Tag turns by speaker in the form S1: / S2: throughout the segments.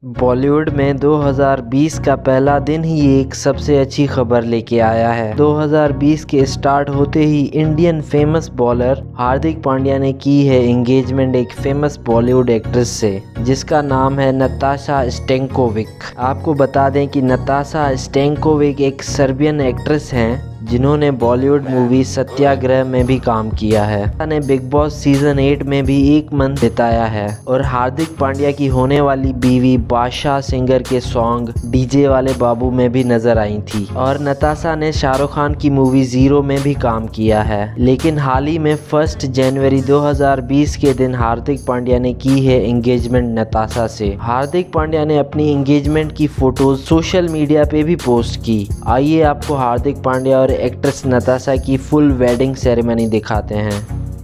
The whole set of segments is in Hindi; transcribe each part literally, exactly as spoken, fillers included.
S1: बॉलीवुड में दो हज़ार बीस का पहला दिन ही एक सबसे अच्छी खबर लेके आया है। दो हज़ार बीस के स्टार्ट होते ही Indian famous bowler Hardik Pandya ने की है एंगेजमेंट एक फेमस बॉलीवुड एक्ट्रेस से, जिसका नाम है नताशा स्टैनकोविक। आपको बता दें कि नताशा स्टैनकोविक एक सर्बियन एक्ट्रेस हैं जिन्होंने बॉलीवुड मूवी सत्याग्रह में भी काम किया है। ने बिग बॉस सीजन एट में भी एक मंथ बिताया है और हार्दिक पांड्या की होने वाली बीवी बादशाह सिंगर के सॉन्ग डीजे वाले बाबू में भी नजर आई थी। और नताशा ने शाहरुख खान की मूवी जीरो में भी काम किया है। लेकिन हाल ही में फर्स्ट जनवरी दो हज़ार बीस के दिन हार्दिक पांड्या ने की है एंगेजमेंट नताशा से। हार्दिक पांड्या ने अपनी एंगेजमेंट की फोटोज सोशल मीडिया पे भी पोस्ट की। आइए आपको हार्दिक पांड्या और एक्ट्रेस नताशा की फुल वेडिंग सेरेमनी दिखाते हैं।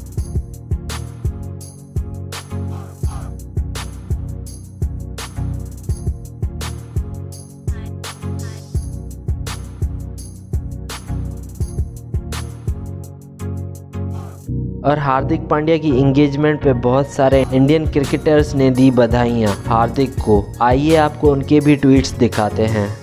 S1: और हार्दिक पांड्या की एंगेजमेंट पे बहुत सारे इंडियन क्रिकेटर्स ने दी बधाइयाँ हार्दिक को। आइए आपको उनके भी ट्वीट्स दिखाते हैं।